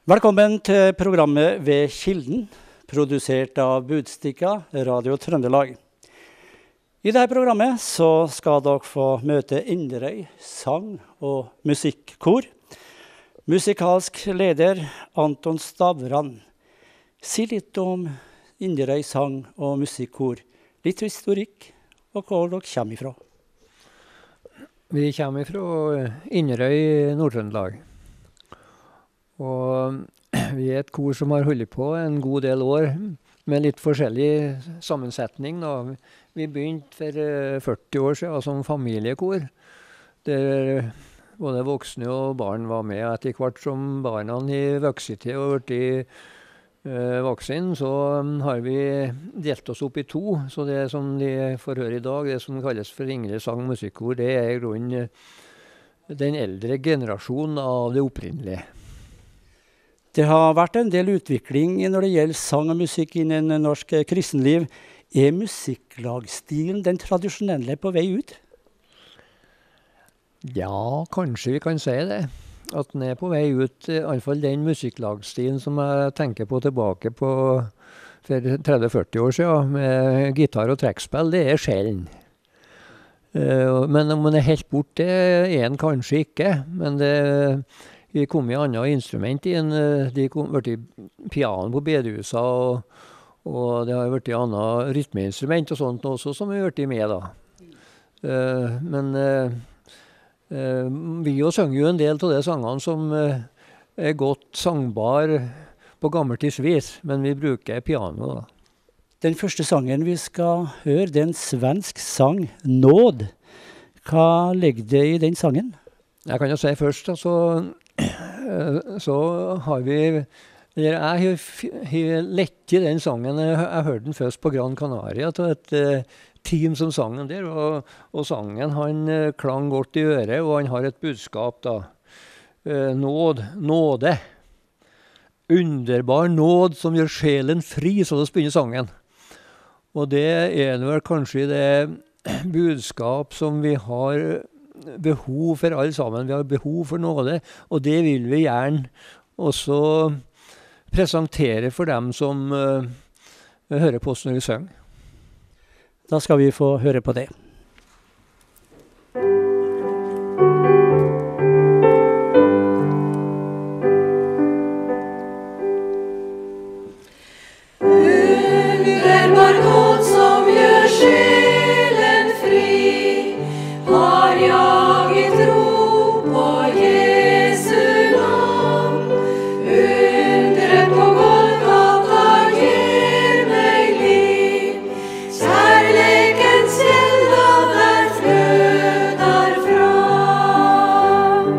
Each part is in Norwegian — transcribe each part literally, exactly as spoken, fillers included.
Velkommen til programmet Ved Kilden, produsert av Budstikka, Radio Trøndelag. I dette programmet så skal dere få møte Inderøy sang- og musikkor. Musikalsk leder Anton Stavran. Si litt om Inderøy sang- og musikkor. Litt historikk, og hvor dere kommer ifra. Vi kommer fra Inderøy, Nord-Trøndelag. Og vi er et kor som har holdt på en god del år, med litt forskjellig sammensetning. Da. Vi begynte for førti år siden som familiekor, der både voksne og barn var med. Etter hvert som barna har vokst til og blitt uh, voksne, så har vi delt oss opp i to. Så det som de får høre i dag, det som kalles for Inderøy sang- og musikkor, det er i grunnen den eldre generasjonen av det opprinnelige. Det har vært en del utvikling når det gjelder sang og musikk innen norsk kristenliv. Er musikklagstilen den tradisjonelle på vei ut? Ja, kanskje vi kan si det. At den er på vei ut, i alle fall den musikklagstilen som jeg tenker på tilbake på for tretti til førti år siden, med gitar og trekkspill, det er sjelden. Uh, men om den er helt borte, er den kanskje ikke. Men det Vi kom i andre instrument inn. De kom til piano på bedehuset, og, og det har vært andre rytmeinstrument og sånt også som vi har vært med da. Uh, men uh, uh, vi jo synger jo en del av de sangene som uh, er godt sangbar på gammeltids vis, men vi bruker piano da. Den første sangen vi skal høre, det er en svensk sang, Nåd. Hva ligger det i den sangen? Jeg kan jo si først, altså, så har vi, jeg har lett i den sangen, jeg har hørt den først på Gran Canaria, til et uh, team som sang den der, og, og sangen han uh, klang godt i øret, og han har et budskap da. Uh, nåd, nåde, underbar nåd som gjør sjelen fri, så det begynner sangen. Og det er vel kanskje det budskap som vi har behov for alle sammen. Vi har behov for nåde, og det vil vi gjerne også presentere for dem som uh, hører på oss når vi synger. Da skal vi få høre på det. Underbar nåd som gjør sjelen fri, har jaget tro på Jesu navn. Undret på Golgata gir meg liv, kjærleikens kjelde der fløter fram.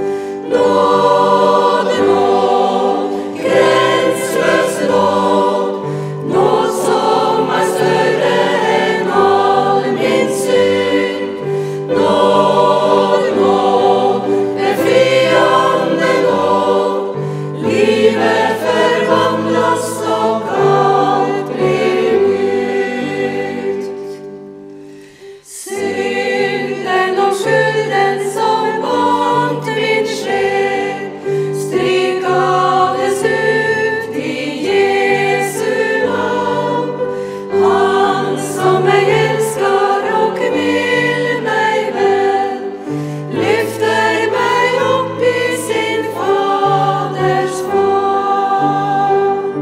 Nåd, nåd, grenseløs nåd, nåd som er større enn all min synd. Nåd, nåd, befriende nåd, livet forvandles og alt blir nytt. Synden og skylden som bandt min sjel, strykades ut i Jesu navn. Han som jeg elsker og vil meg vel, lyfter meg opp i sin Faders favn.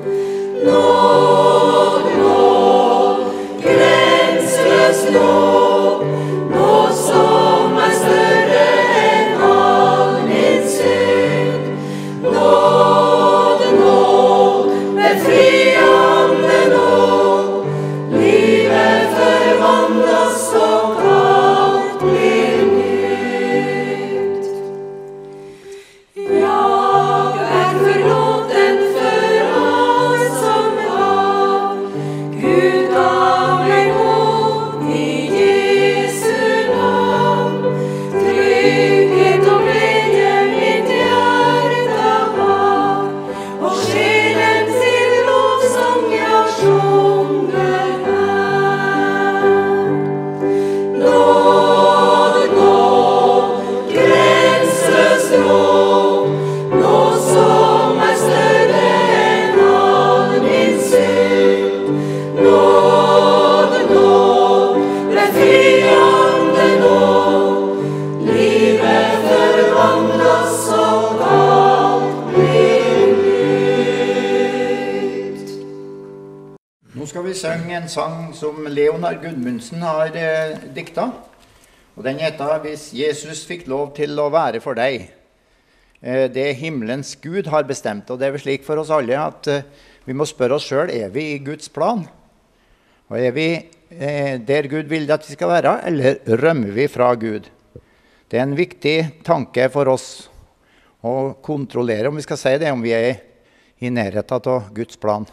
Nåd, nåd, grenseløs nåd, nåd som er større enn all min synd. Nåd, nåd, befriende nåd, livet forvandles og alt blir nytt. Jeg er forlåten for alt som var, Gud gav meg nåd i Jesu navn. Trygghet og glede mitt hjerte har, og sjelen til lovsang jeg sjunger her. Nåd, nåd, grenseløs nåd, nåd som synge en sang som Leonard Gudmundsen har eh, dikta. Og den heter «Hvis Jesus fikk lov til å være for deg». Eh, det himmelens Gud har bestemt, og det er vel slik for oss alle at eh, vi må spørre oss selv, er vi i Guds plan? Og er vi eh, der Gud vil at vi skal være, eller rømmer vi fra Gud? Det er en viktig tanke for oss å kontrollere, om vi skal si det, om vi er i nærheten av Guds plan.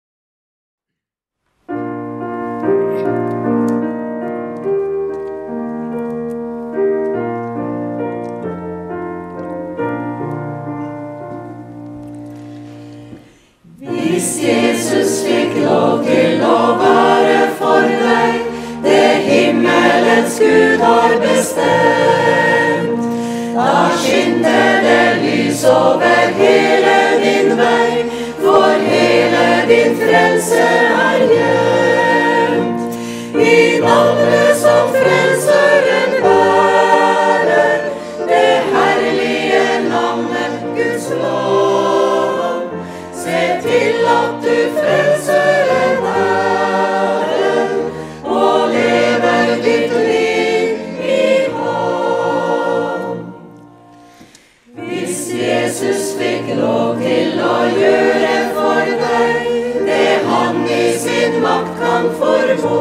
Hvis Jesus fikk lov til å være for deg, det himmelens Gud har bestemt, da skinner det lys over hele din vei, for hele din frelse er gjemt. I navnet som frelseren bærer, det herlige navnet Guds lov. Se til at du frelser en Herren, og lever ditt liv i håp. Hvis Jesus fikk lov til å gjøre for deg det han i sin makt kan formå,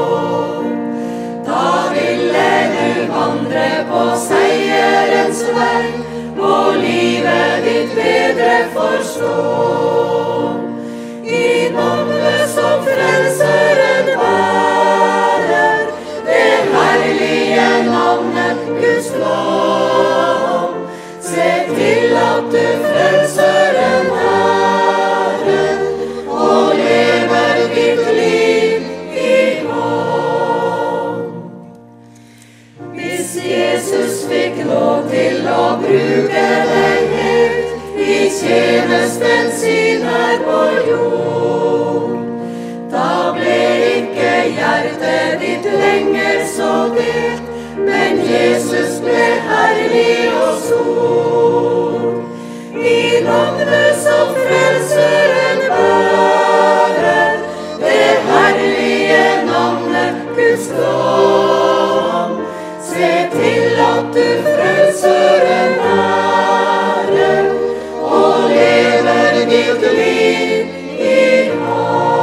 da ville du vandre på seierens vei, og livet ditt bedre forstå. I navnet som frelseren bærer, det herlige navnet Guds lov. Se til at du frelser en Herren, og lever ditt liv i håp. Hvis Jesus fikk lov til å bruke deg helt i tjenesten sin her på jord, da ble ikke hjertet ditt lenger så delt, men Jesus ble herlig og stor. I navnet som frelseren bærer, det herlige navnet Guds lov. Se til at du frelser en Herren, og lever ditt liv i håp.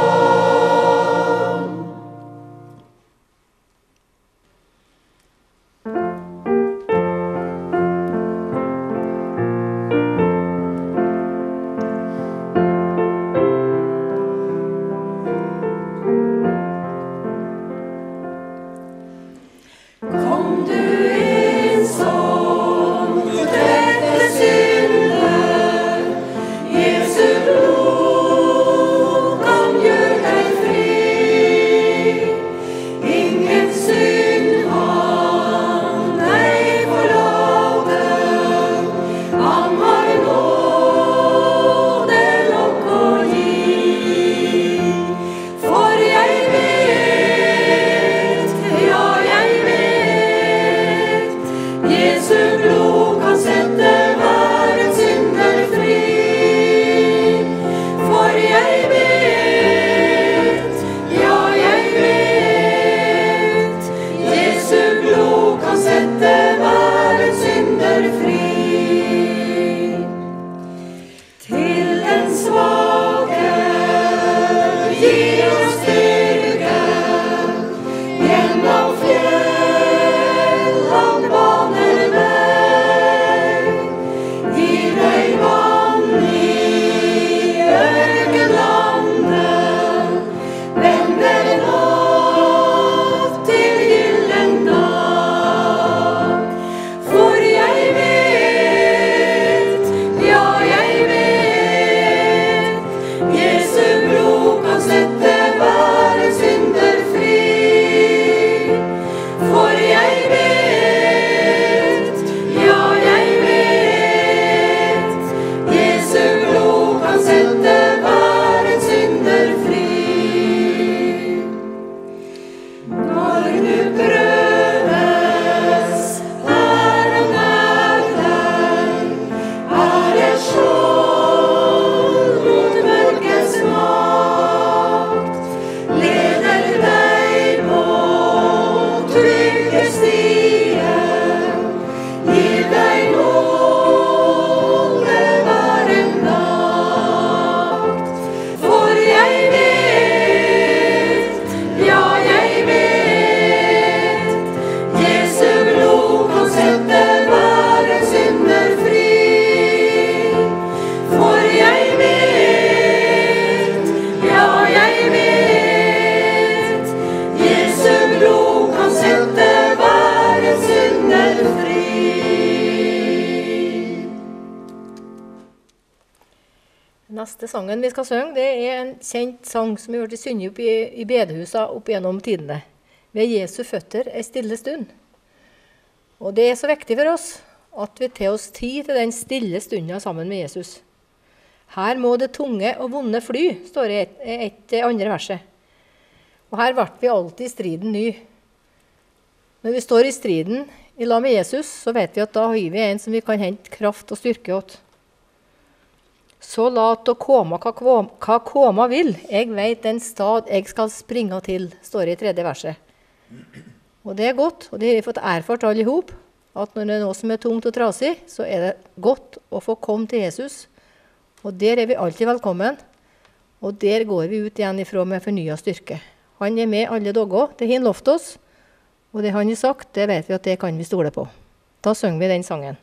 Neste sangen vi skal synge, det er en kjent sang som har vært synget opp i, i bedehuset opp gjennom tidene. Ved Jesu føtter en stille stund. Og det er så viktig for oss at vi tar oss tid til den stille stunden sammen med Jesus. Her må det tunge og vonde fly, står det i et, et andre verset. Og her ble vi alltid i striden ny. Når vi står i striden i lag med Jesus, så vet vi at da har vi en som vi kan hente kraft og styrke åt. Så lat å koma hva, hva koma vil, jeg vet den stad jeg skal springa til, står det i tredje verset. Og det er godt, og det har vi fått erfart alle ihop, at når det er noe som er tungt og trasig, så er det godt å få komme til Jesus. Og der er vi alltid velkommen, og der går vi ut igjen ifra med fornyet styrke. Han er med alle dager, det har han lovt oss, og det han har sagt, det vet vi at det kan vi stole på. Da synger vi den sangen.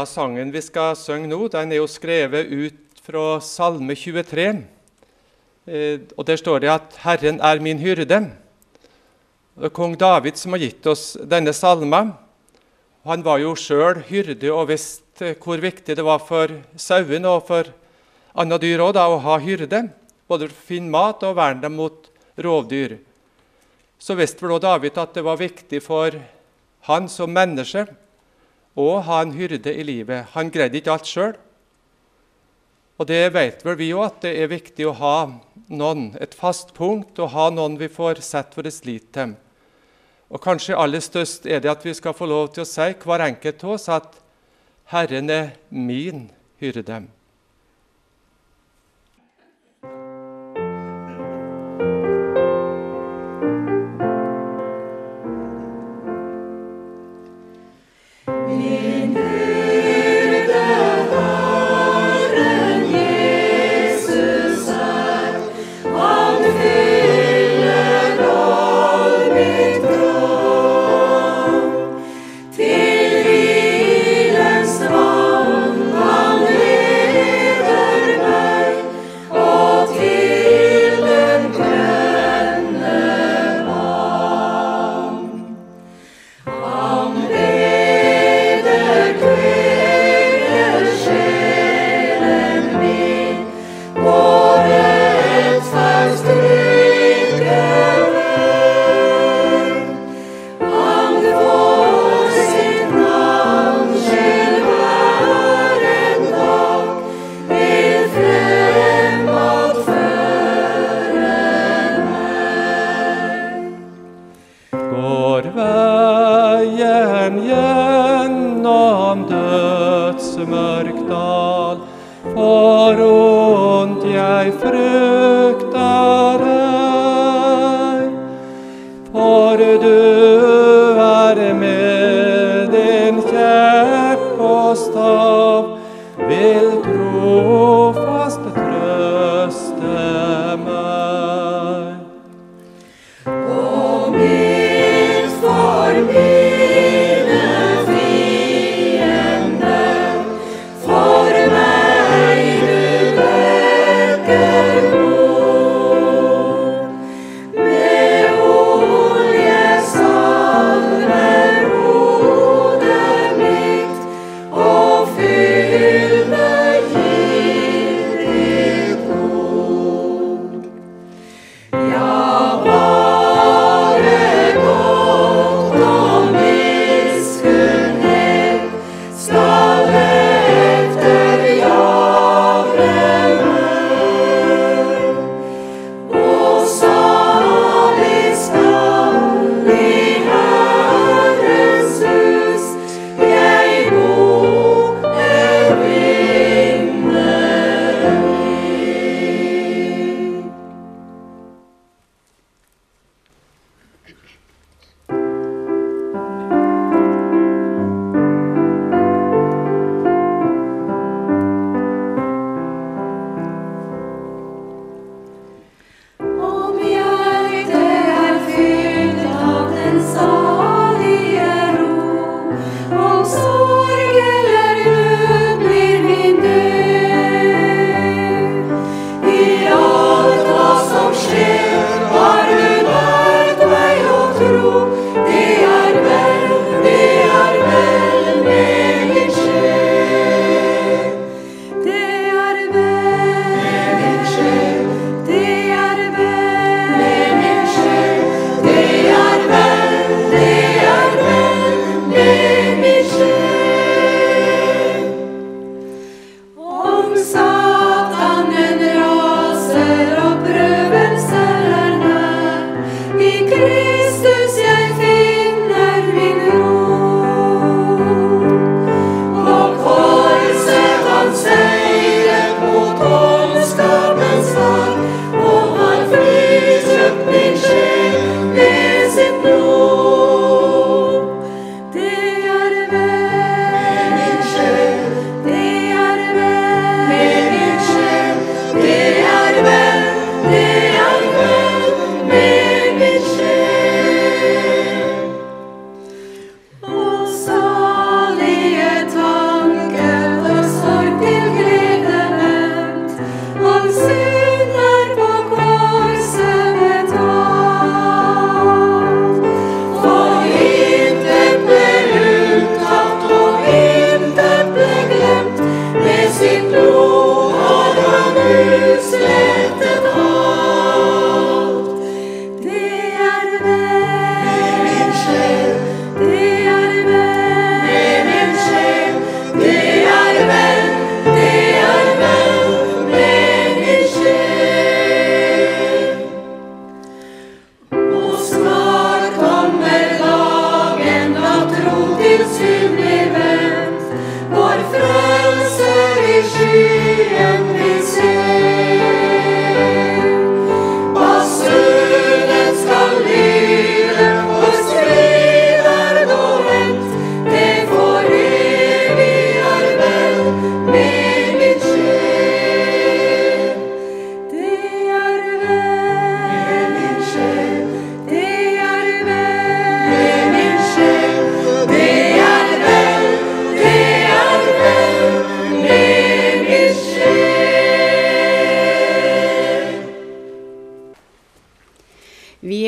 Ja, sangen vi skal synge nå, den er jo skrevet ut fra Salme tjuetre. Eh, og der står det at Herren er min hyrde. Det er kong David som har gitt oss denne salma. Han var jo selv hyrde og visste hvor viktig det var for sauen og for andre dyr også, da, å ha hyrde, både for å finne mat og verne dem mot rovdyr. Så visste vel også David at det var viktig for han som menneske å ha en hyrde i livet. Han greide ikke alt selv. Og det vet vel vi også, at det er viktig å ha noen, et fast punkt, og ha noen vi får sett vår lit til. Og kanskje aller størst er det at vi skal få lov til å si hver enkelt til oss at Herren er min hyrde. Fyll meg, gi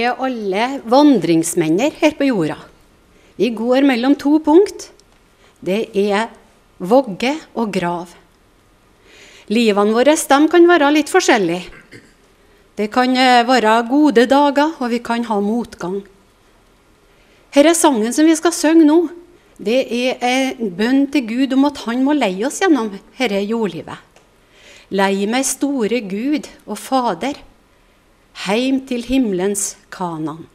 er alle vandringsmenner her på jorda. Vi går mellom to punkt. Det er vogge og grav. Livene våre de kan være litt forskjellige. Det kan være gode dager, og vi kan ha motgang. Her er sangen som vi skal synge nå. Det er en bønn til Gud om at han må leie oss gjennom dette jordlivet. Lei meg store Gud og Fader, heim til himmelens Kanaan.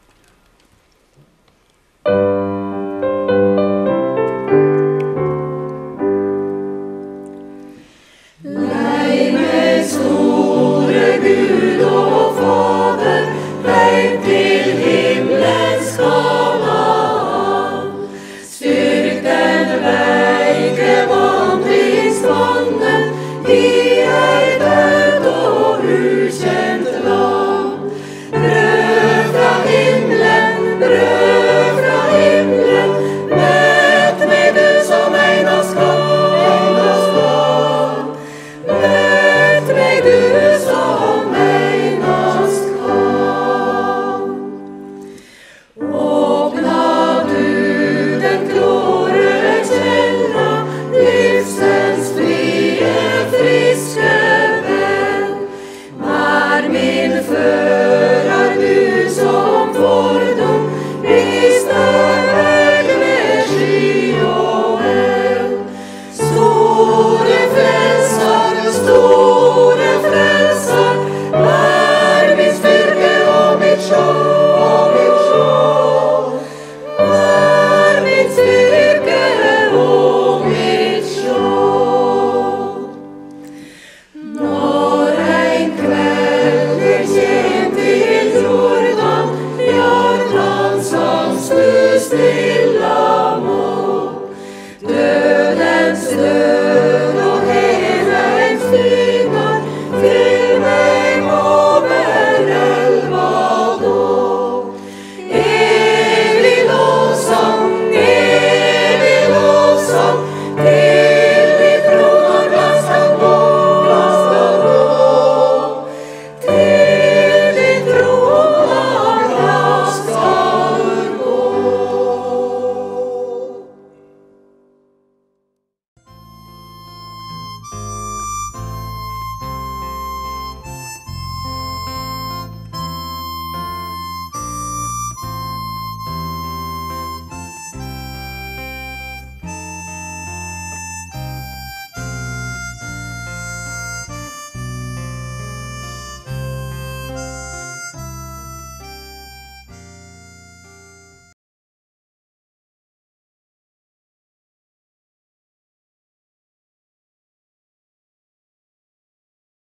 Lei meg store Gud og Fader, heim til himmelens Kanaan. Styrk den veike vandringsmannen i